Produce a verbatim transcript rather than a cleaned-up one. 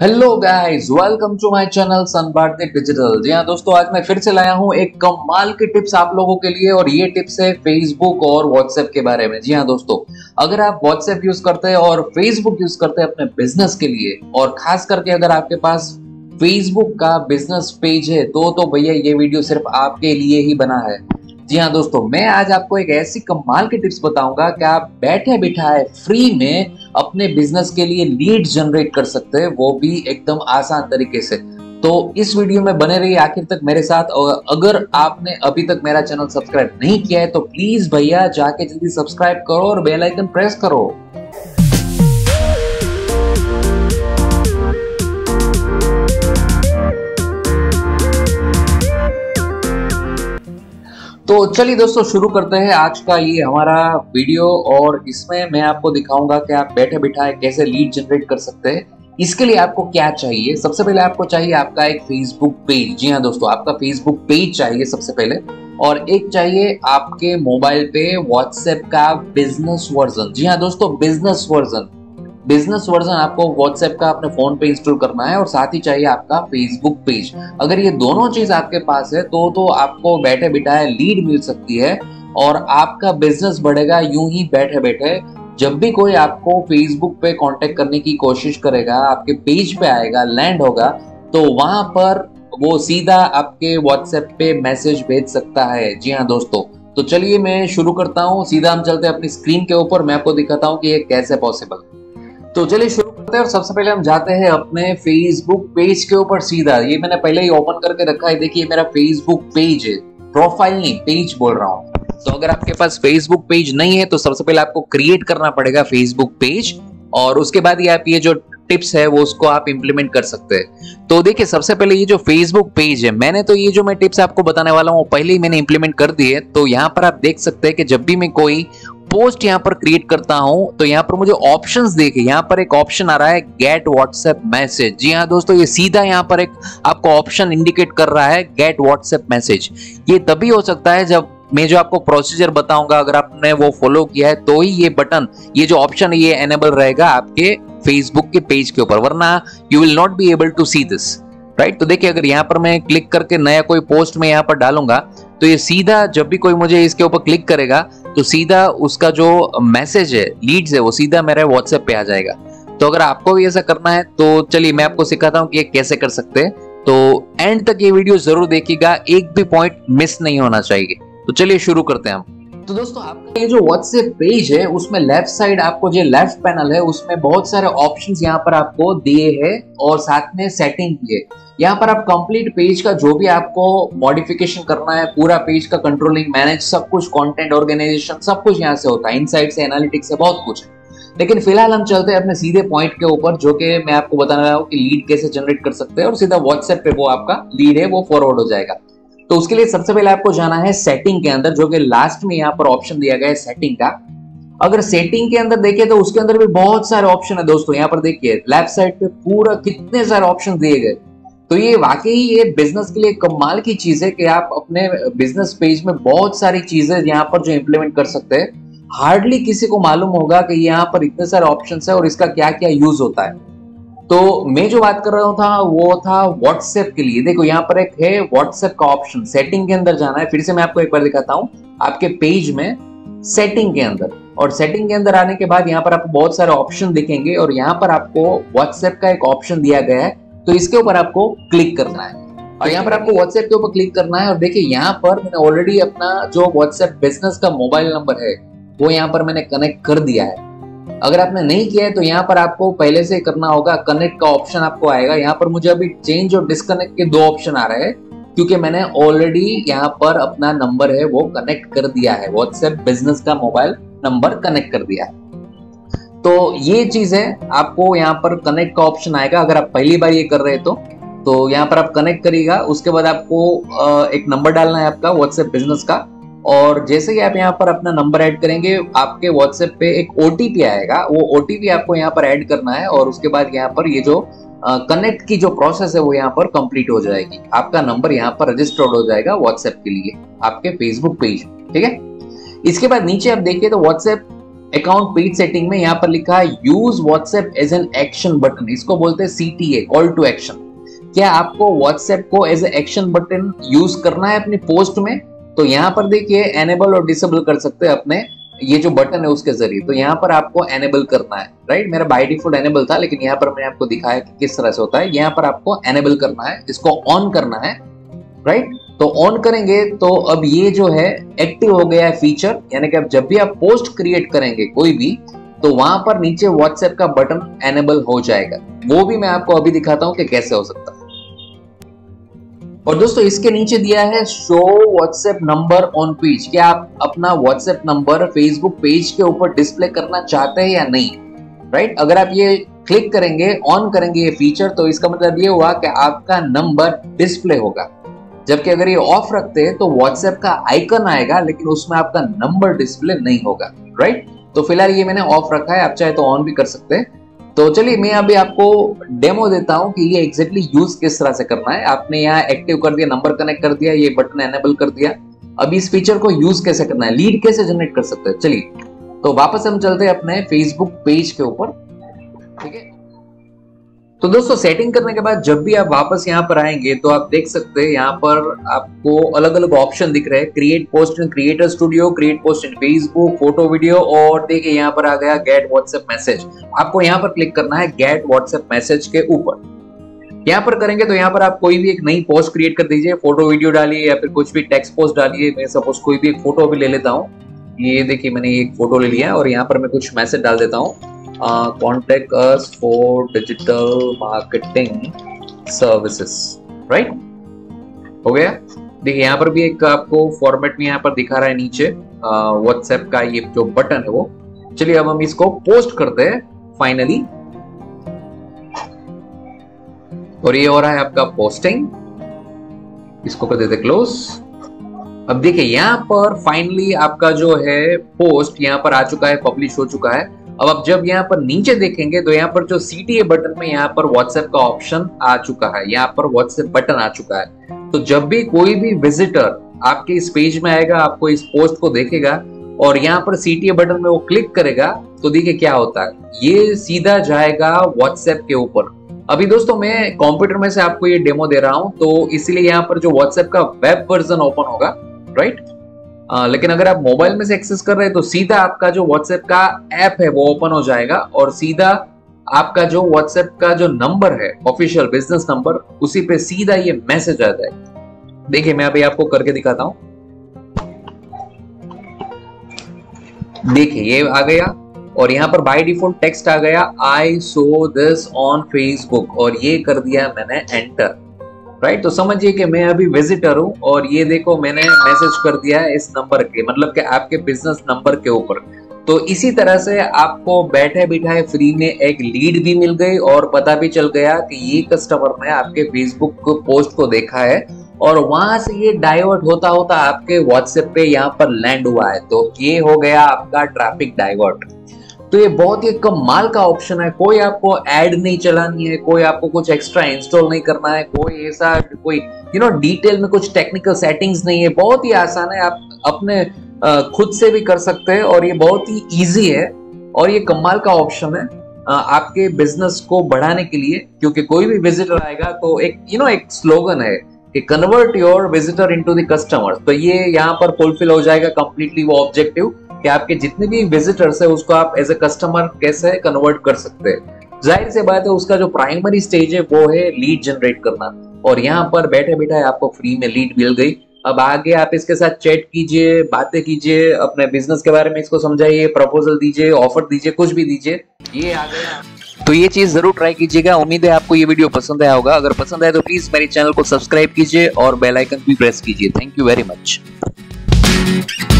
Hello guys, welcome to my channel Sun Bharti digital. जी हाँ दोस्तों, आज मैं फिर से लाया हूँ एक कमाल की टिप्स आप लोगों के लिए और ये टिप्स है फेसबुक और व्हाट्सएप के बारे में। जी हाँ दोस्तों, अगर आप व्हाट्सएप यूज करते हैं और फेसबुक यूज करते हैं अपने बिजनेस के लिए, और खास करके अगर आपके पास फेसबुक का बिजनेस पेज है तो तो भैया ये वीडियो सिर्फ आपके लिए ही बना है। जी हाँ दोस्तों, मैं आज आपको एक ऐसी कमाल की टिप्स बताऊंगा कि आप बैठे बिठाए फ्री में अपने बिजनेस के लिए लीड जनरेट कर सकते हैं, वो भी एकदम आसान तरीके से। तो इस वीडियो में बने रहिए आखिर तक मेरे साथ। और अगर आपने अभी तक मेरा चैनल सब्सक्राइब नहीं किया है तो प्लीज भैया जाके जल्दी सब्सक्राइब करो और बेल आइकन प्रेस करो। तो चलिए दोस्तों, शुरू करते हैं आज का ये हमारा वीडियो। और इसमें मैं आपको दिखाऊंगा कि आप बैठे बिठाए कैसे लीड जनरेट कर सकते हैं। इसके लिए आपको क्या चाहिए? सबसे पहले आपको चाहिए आपका एक फेसबुक पेज। जी हाँ दोस्तों, आपका फेसबुक पेज चाहिए सबसे पहले। और एक चाहिए आपके मोबाइल पे व्हाट्सएप का बिजनेस वर्जन। जी हाँ दोस्तों, बिजनेस वर्जन बिजनेस वर्जन आपको व्हाट्सएप का अपने फोन पे इंस्टॉल करना है। और साथ ही चाहिए आपका फेसबुक पेज। अगर ये दोनों चीज आपके पास है तो तो आपको बैठे बिठाए लीड मिल सकती है और आपका बिजनेस बढ़ेगा यूं ही बैठे बैठे। जब भी कोई आपको फेसबुक पे कांटेक्ट करने की कोशिश करेगा, आपके पेज पे आएगा, लैंड होगा, तो वहां पर वो सीधा आपके व्हाट्सएप पे मैसेज भेज सकता है। जी हाँ दोस्तों, तो चलिए मैं शुरू करता हूँ। सीधा हम चलते हैं अपनी स्क्रीन के ऊपर, मैं आपको दिखाता हूँ कि ये कैसे पॉसिबल। तो चलिए शुरू करते हैं। और सबसे पहले हम जाते हैं अपने फेसबुक पेज के ऊपर सीधा। ये मैंने पहले ही ओपन करके रखा है। देखिए मेरा फेसबुक पेज है, प्रोफाइल नहीं पेज बोल रहा हूँ। तो अगर आपके पास फेसबुक पेज नहीं है तो सबसे पहले आपको क्रिएट करना पड़ेगा फेसबुक पेज, और उसके बाद ये आप ये जो टिप्स है वो उसको आप इंप्लीमेंट कर सकते हैं। तो देखिए सबसे पहले ये जो फेसबुक पेज है, मैंने तो ये जो मैं टिप्स आपको बताने वाला हूँ पहले ही मैंने इंप्लीमेंट कर दी है। तो यहाँ पर आप देख सकते हैं कि जब भी मैं कोई पोस्ट यहाँ पर क्रिएट करता हूं तो यहाँ पर मुझे ऑप्शंस देखिए, यहाँ पर एक ऑप्शन आ रहा है गेट व्हाट्सएप मैसेज। जी हाँ दोस्तों, ये सीधा यहाँ पर एक आपको ऑप्शन इंडिकेट कर रहा है गेट व्हाट्सएप मैसेज। ये तभी हो सकता है जब मैं जो आपको प्रोसीजर बताऊंगा, अगर आपने वो फॉलो किया है तो ही ये बटन, ये जो ऑप्शन है ये एनेबल रहेगा आपके फेसबुक के पेज के ऊपर, वरना you will not be able to see this, right. तो देखिए अगर यहाँ पर मैं क्लिक करके नया कोई पोस्ट में यहाँ पर डालूंगा तो ये सीधा जब भी कोई मुझे इसके ऊपर क्लिक करेगा तो सीधा उसका जो मैसेज है, लीड्स है, वो सीधा मेरे व्हाट्सएप पे आ जाएगा। तो अगर आपको भी ऐसा करना है तो चलिए मैं आपको सिखाता हूँ कि ये कैसे कर सकते हैं। तो एंड तक ये वीडियो जरूर देखिएगा, एक भी पॉइंट मिस नहीं होना चाहिए। तो चलिए शुरू करते हैं हम। तो दोस्तों, आपका ये जो व्हाट्सएप पेज है उसमें लेफ्ट साइड आपको जो लेफ्ट पैनल है उसमें बहुत सारे ऑप्शंस यहाँ पर आपको दिए हैं और साथ में सेटिंग भी है। यहाँ पर आप कंप्लीट पेज का जो भी आपको मॉडिफिकेशन करना है, पूरा पेज का कंट्रोलिंग, मैनेज, सब कुछ, कंटेंट ऑर्गेनाइजेशन, सब कुछ यहाँ से होता है। इनसाइट्स से, एनालिटिक्स से, बहुत कुछ है। लेकिन फिलहाल हम चलते हैं अपने सीधे पॉइंट के ऊपर, जो कि मैं आपको बताने वाला हूँ कि लीड कैसे जनरेट कर सकते हैं और सीधा व्हाट्सएप पे वो आपका लीड है वो फॉरवर्ड हो जाएगा। तो उसके लिए सबसे पहले आपको जाना है सेटिंग के अंदर, जो कि लास्ट में यहाँ पर ऑप्शन दिया गया है सेटिंग का। अगर सेटिंग के अंदर देखिए तो उसके अंदर भी बहुत सारे ऑप्शन है दोस्तों। यहाँ पर देखिए लेफ्ट साइड पे पूरा कितने सारे ऑप्शन दिए गए। तो ये वाकई ये बिजनेस के लिए कमाल की चीज है कि आप अपने बिजनेस पेज में बहुत सारी चीजें यहाँ पर जो इंप्लीमेंट कर सकते हैं। हार्डली किसी को मालूम होगा कि यहाँ पर इतने सारे ऑप्शंस है और इसका क्या क्या यूज होता है। तो मैं जो बात कर रहा था वो था व्हाट्सएप के लिए। देखो यहाँ पर एक है व्हाट्सएप का ऑप्शन, सेटिंग के अंदर जाना है। फिर से मैं आपको एक बार दिखाता हूँ, आपके पेज में सेटिंग के अंदर, और सेटिंग के अंदर आने के बाद यहाँ पर आपको बहुत सारे ऑप्शन दिखेंगे और यहाँ पर आपको व्हाट्सएप का एक ऑप्शन दिया गया है। तो इसके ऊपर आपको क्लिक करना है और यहाँ पर आपको व्हाट्सएप के ऊपर क्लिक करना है। और देखिए यहाँ पर मैंने ऑलरेडी अपना जो व्हाट्सएप बिजनेस का मोबाइल नंबर है वो यहाँ पर मैंने कनेक्ट कर दिया है। अगर आपने नहीं किया है तो यहाँ पर आपको पहले से करना होगा। कनेक्ट का ऑप्शन आपको आएगा। यहाँ पर मुझे अभी चेंज और डिस्कनेक्ट के दो ऑप्शन आ रहे हैं क्योंकि मैंने ऑलरेडी यहाँ पर अपना नंबर है वो कनेक्ट कर दिया है, व्हाट्सएप बिजनेस का मोबाइल नंबर कनेक्ट कर दिया है। तो ये चीज है, आपको यहाँ पर कनेक्ट का ऑप्शन आएगा। अगर आप पहली बार ये कर रहे हैं तो तो यहाँ पर आप कनेक्ट करिएगा। उसके बाद आपको एक नंबर डालना है आपका व्हाट्सएप बिजनेस का, और जैसे ही आप यहाँ पर अपना नंबर ऐड करेंगे आपके व्हाट्सएप पे एक ओटीपी आएगा। वो ओटीपी आपको यहाँ पर ऐड करना है और उसके बाद यहाँ पर ये जो कनेक्ट की जो प्रोसेस है वो यहाँ पर कंप्लीट हो जाएगी। आपका नंबर यहाँ पर रजिस्टर्ड हो जाएगा व्हाट्सएप के लिए आपके फेसबुक पेज, ठीक है। इसके बाद नीचे आप देखिए तो व्हाट्सएप अकाउंट पेज सेटिंग में यहाँ पर लिखा है use WhatsApp as an action button, इसको बोलते हैं C T A, call to action. क्या आपको व्हाट्सएप को as a action button use करना है अपनी पोस्ट में? तो यहाँ पर देखिए एनेबल और डिसेबल कर सकते हैं अपने ये जो बटन है उसके जरिए। तो यहाँ पर आपको एनेबल करना है, राइट। मेरा बाय डिफॉल्ट एनेबल था, लेकिन यहाँ पर मैंने आपको दिखाया कि किस तरह से होता है। यहाँ पर आपको एनेबल करना है, इसको ऑन करना है, राइट। तो ऑन करेंगे तो अब ये जो है एक्टिव हो गया है फीचर, यानी कि अब जब भी आप पोस्ट क्रिएट करेंगे कोई भी, तो वहां पर नीचे व्हाट्सएप का बटन एनेबल हो जाएगा। वो भी मैं आपको अभी दिखाता हूं कि कैसे हो सकता है। और दोस्तों इसके नीचे दिया है show WhatsApp number on page. क्या आप अपना व्हाट्सएप नंबर फेसबुक पेज के ऊपर डिस्प्ले करना चाहते हैं या नहीं, राइट। अगर आप ये क्लिक करेंगे, ऑन करेंगे ये फीचर, तो इसका मतलब ये हुआ कि आपका नंबर डिस्प्ले होगा। जबकि अगर ये ऑफ रखते हैं तो व्हाट्सएप का आइकन आएगा, लेकिन उसमें आपका नंबर डिस्प्ले नहीं होगा, राइट। तो फिलहाल ये मैंने ऑफ रखा है, आप चाहे तो ऑन भी कर सकते हैं। तो चलिए मैं अभी आपको डेमो देता हूं कि ये एग्जैक्टली यूज किस तरह से करना है। आपने यहाँ एक्टिव कर दिया, नंबर कनेक्ट कर दिया, ये बटन एनेबल कर दिया। अब इस फीचर को यूज कैसे करना है, लीड कैसे जनरेट कर सकते हैं, चलिए तो वापस हम चलते हैं अपने फेसबुक पेज के ऊपर, ठीक है। तो दोस्तों सेटिंग करने के बाद जब भी आप वापस यहाँ पर आएंगे तो आप देख सकते हैं यहाँ पर आपको अलग अलग ऑप्शन दिख रहे हैं। Create post in creator studio, create post in Facebook, photo video, और देखिए यहाँ पर आ गया गेट व्हाट्सएप मैसेज। आपको यहाँ पर क्लिक करना है गेट व्हाट्सएप मैसेज के ऊपर। यहाँ पर करेंगे तो यहाँ पर आप कोई भी एक नई पोस्ट क्रिएट कर दीजिए, फोटो वीडियो डालिए या फिर कुछ भी टेक्स्ट पोस्ट डालिए। मैं सपोज कोई भी एक फोटो भी ले लेता हूँ। ये देखिए मैंने एक फोटो ले लिया और यहाँ पर मैं कुछ मैसेज डाल देता हूँ, contact us for digital marketing services, right. हो गया। देखिए यहाँ पर भी एक आपको फॉर्मेट में यहाँ पर दिखा रहा है नीचे व्हाट्सएप का ये जो बटन है वो। चलिए अब हम इसको पोस्ट करते हैं फाइनली, और ये हो रहा है आपका पोस्टिंग। इसको कर देते क्लोज। अब देखिए यहाँ पर फाइनली आपका जो है पोस्ट यहाँ पर आ चुका है, पब्लिश हो चुका है। अब आप जब यहाँ पर नीचे देखेंगे तो यहाँ पर जो सी टी ए बटन में यहाँ पर व्हाट्सएप का ऑप्शन आ चुका है, यहाँ पर व्हाट्सएप बटन आ चुका है। तो जब भी कोई भी विजिटर आपके इस पेज में आएगा, आपको इस पोस्ट को देखेगा और यहाँ पर सी टी ए बटन में वो क्लिक करेगा, तो देखिए क्या होता है, ये सीधा जाएगा व्हाट्सएप के ऊपर। अभी दोस्तों मैं कंप्यूटर में से आपको ये डेमो दे रहा हूं, तो इसलिए यहाँ पर जो व्हाट्सएप का वेब वर्जन ओपन होगा, राइट। आ, लेकिन अगर आप मोबाइल में से एक्सेस कर रहे हैं तो सीधा आपका जो व्हाट्सएप का ऐप है वो ओपन हो जाएगा और सीधा आपका जो व्हाट्सएप का जो नंबर है ऑफिशियल बिजनेस नंबर, उसी पे सीधा ये मैसेज आ जाएगा। देखिए मैं अभी आपको करके दिखाता हूं। देखिए ये आ गया और यहाँ पर बाय डिफॉल्ट टेक्स्ट आ गया, I saw this on Facebook, और ये कर दिया मैंने एंटर, राइट। तो समझिए कि मैं अभी विजिटर हूं और ये देखो मैंने मैसेज कर दिया है इस नंबर के, मतलब कि आपके बिजनेस नंबर के ऊपर। तो इसी तरह से आपको बैठे बिठाए फ्री में एक लीड भी मिल गई और पता भी चल गया कि ये कस्टमर ने आपके फेसबुक पोस्ट को देखा है और वहां से ये डाइवर्ट होता होता आपके व्हाट्सएप पे यहाँ पर लैंड हुआ है। तो ये हो गया आपका ट्रैफिक डाइवर्ट। तो ये बहुत ही कमाल का ऑप्शन है। कोई आपको ऐड नहीं चलानी है, कोई आपको कुछ एक्स्ट्रा इंस्टॉल नहीं करना है, कोई ऐसा कोई यू नो डिटेल में कुछ टेक्निकल सेटिंग्स नहीं है। बहुत ही आसान है, आप अपने खुद से भी कर सकते हैं और ये बहुत ही इजी है और ये कमाल का ऑप्शन है आपके बिजनेस को बढ़ाने के लिए। क्योंकि कोई भी विजिटर आएगा तो एक यू नो एक स्लोगन है कि convert your visitor into the customer. तो ये यहाँ पर फुलफिल हो जाएगा कंप्लीटली वो ऑब्जेक्टिव कि आपके जितने भी विजिटर्स है उसको आप एज ए कस्टमर कैसे कन्वर्ट कर सकते हैं। जाहिर सी बात है उसका जो प्राइमरी स्टेज है वो है लीड जनरेट करना, और यहाँ पर बैठे बैठे आपको फ्री में लीड मिल गई। अब आगे आप इसके साथ चैट कीजिए, बातें कीजिए, अपने बिजनेस के बारे में इसको समझाइए, प्रपोजल दीजिए, ऑफर दीजिए, कुछ भी दीजिए। ये आ गया। तो ये चीज जरूर ट्राई कीजिएगा। उम्मीद है आपको ये वीडियो पसंद आया होगा। अगर पसंद आए तो प्लीज मेरे चैनल को सब्सक्राइब कीजिए और बेल आइकन भी प्रेस कीजिए। Thank you very much.